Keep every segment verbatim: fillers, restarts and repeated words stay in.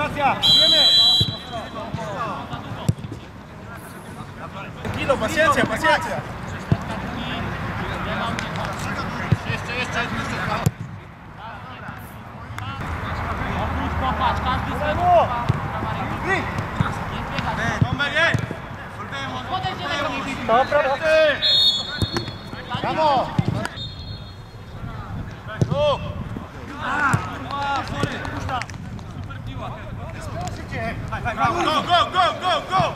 Kilo, paciencia, paciencia. Jeszcze, jeszcze, jeszcze. Popatrz, każdy z tego. Tomek, ej! Podejdź do tego. Dobra, Kamo! Tu! Sorry, puszcza! Super piła. Go, go, go, go, go!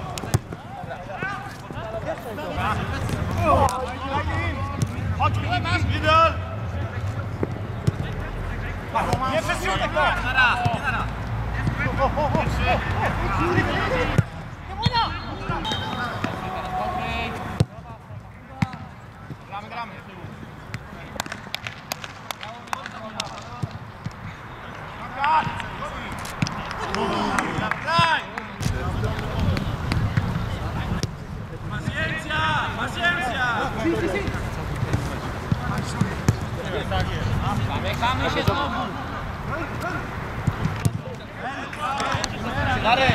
Chodź, ideal! Nie przesuń tak! Na raz, nie na raz! Gramy, gramy! Paciencia! Paciencia! Zamykamy się znowu. Darek!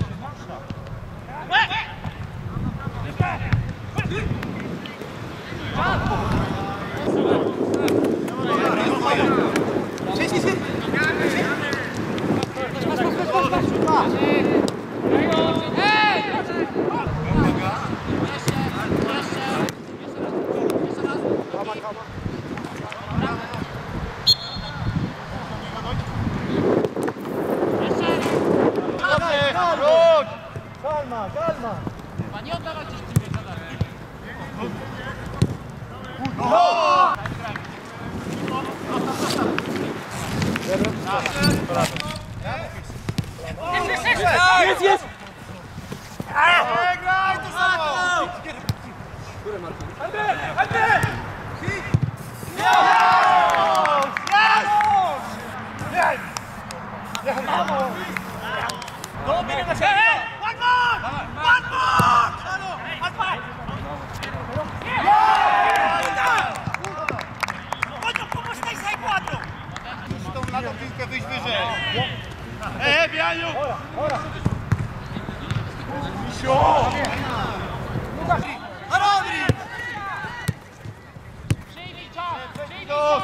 Calma, calma! Chyba nie oddawać gdzieś tym zadanie. Jest, jest! Graj to samo! Chodźmy! Chodźmy! Dobiegł na siebie! One more! One more! One more! Chodź, pomóż tej zajkładu! Musi tą na tą piłkę wyjść wyżej. Ej, Bianiu! Misio! Rodri! Przyjmij czas! Przyjmij czas!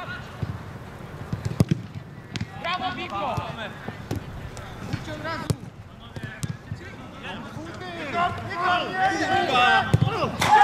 Brawo, Biko! Idźcie od razu! Niko! Niko!